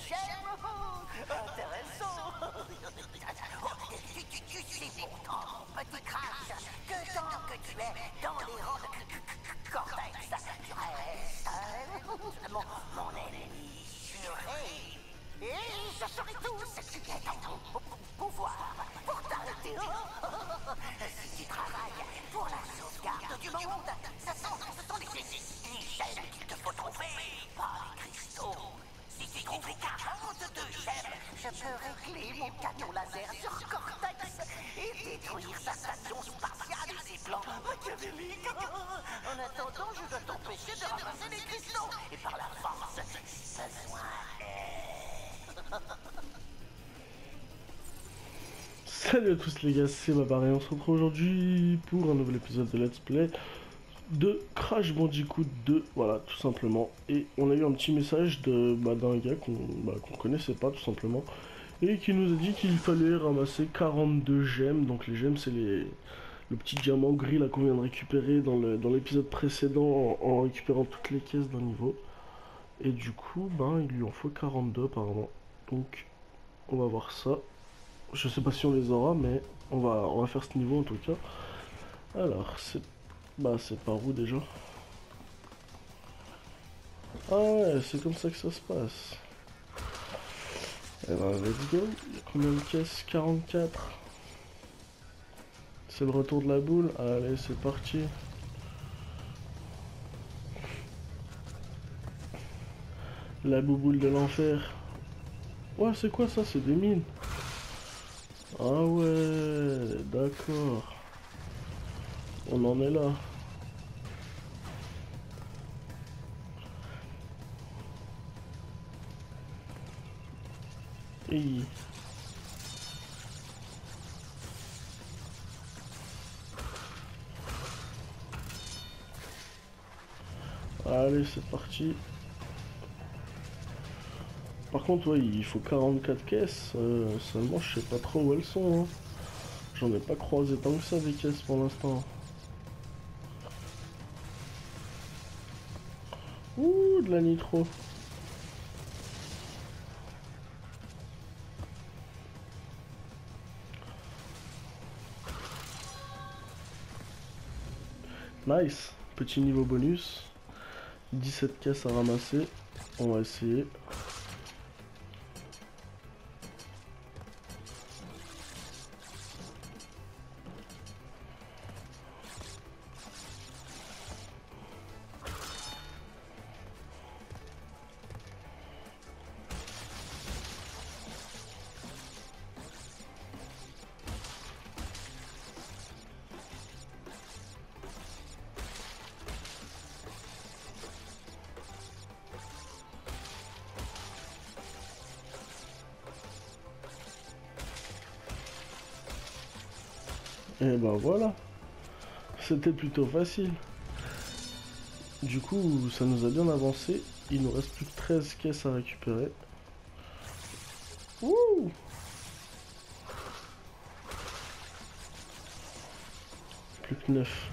gemmes. Intéressant. Tu sais pourtant, mon petit Crash, que tant que tu es dans les rangs de Cortex, tu restes mon ennemi juré. Et je ferai tout ce qui est en mon pouvoir pour t'arrêter. Si tu travailles pour la sauvegarde du monde, ce sont les gemmes qu'il te faut trouver, pas les cristaux. Si tu trouves les 42 gemmes, je peux régler mon canon laser sur Cortex et détruire sa station spatiale et ses plans machiavéliques. En attendant, je dois t'empêcher de ramasser les cristaux et par la force, si besoin est. Salut à tous les gars, c'est Babar et on se retrouve aujourd'hui pour un nouvel épisode de Let's Play de Crash Bandicoot 2, voilà, tout simplement. Et on a eu un petit message d'un gars qu'on connaissait pas, tout simplement, et qui nous a dit qu'il fallait ramasser 42 gemmes. Donc les gemmes, c'est le petit diamant gris là qu'on vient de récupérer dans l'épisode précédent en récupérant toutes les caisses d'un niveau. Et du coup, il lui en faut 42 apparemment. Donc, on va voir ça. Je sais pas si on les aura, mais on va faire ce niveau en tout cas. Alors, c'est par où déjà? Ah ouais, c'est comme ça que ça se passe. Eh ben, let's go. Il y a combien de caisses? 44. C'est le retour de la boule. Allez, c'est parti. La bouboule de l'enfer. Ouais, c'est quoi ça? C'est des mines. Ah ouais, d'accord. On en est là. Et... Allez, c'est parti. Par contre, ouais, il faut 44 caisses. Seulement, je sais pas trop où elles sont. Hein. J'en ai pas croisé tant que ça des caisses pour l'instant. Ouh, de la nitro. Nice. Petit niveau bonus. 17 caisses à ramasser. On va essayer. Et ben voilà, c'était plutôt facile. Du coup, ça nous a bien avancé. Il nous reste plus que 13 caisses à récupérer. Ouh! Plus que 9.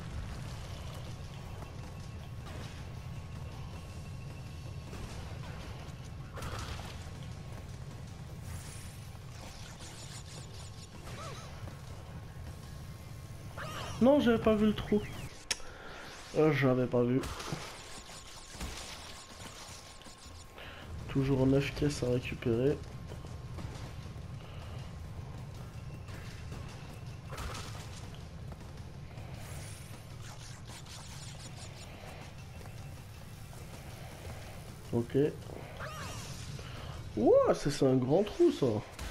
Non, j'avais pas vu le trou. J'avais pas vu. Toujours 9 caisses à récupérer. Ok. Ouah, c'est un grand trou ça.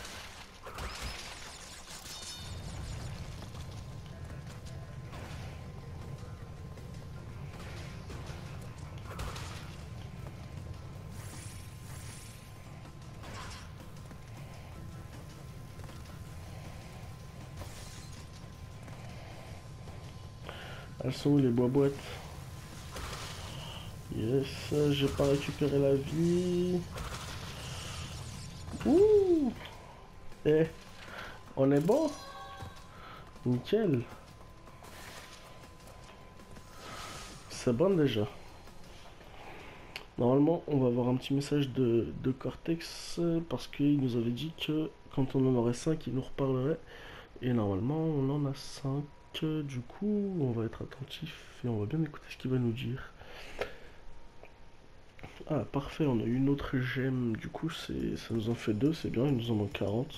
Elles sont où les boîtes? Yes, j'ai pas récupéré la vie. Ouh! Eh, on est bon? Nickel. C'est bon déjà. Normalement, on va avoir un petit message de Cortex parce qu'il nous avait dit que quand on en aurait 5, il nous reparlerait. Et normalement, on en a 5. Du coup, on va être attentif et on va bien écouter ce qu'il va nous dire. Ah, parfait, on a eu une autre gemme. Du coup, ça nous en fait 2, c'est bien, il nous en manque 40.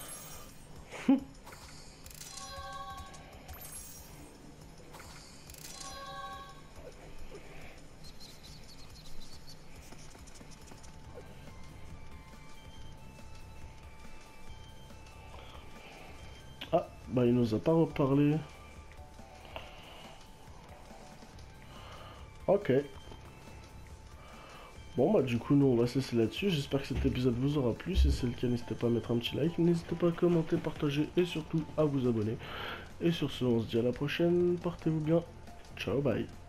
Ah, bah il nous a pas reparlé. Ok. Bon bah du coup nous on va cesser là-dessus, j'espère que cet épisode vous aura plu, si c'est le cas n'hésitez pas à mettre un petit like, n'hésitez pas à commenter, partager et surtout à vous abonner. Et sur ce on se dit à la prochaine, portez-vous bien, ciao bye.